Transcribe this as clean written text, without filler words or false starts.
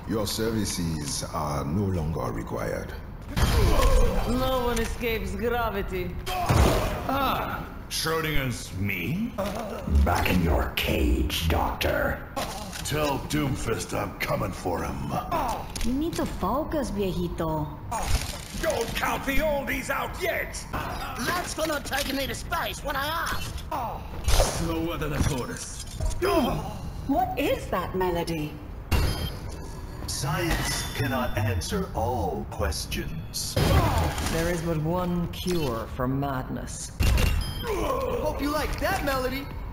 Your services are no longer required. No one escapes gravity. Ah, Schrodinger's me? Back in your cage, Doctor. Tell Doomfist I'm coming for him. You need to focus, viejito. Don't count the oldies out yet! That's gonna take me to space when I asked. Slower than a tortoise. What is that melody? Science cannot answer all questions. There is but one cure for madness. Hope you like that melody.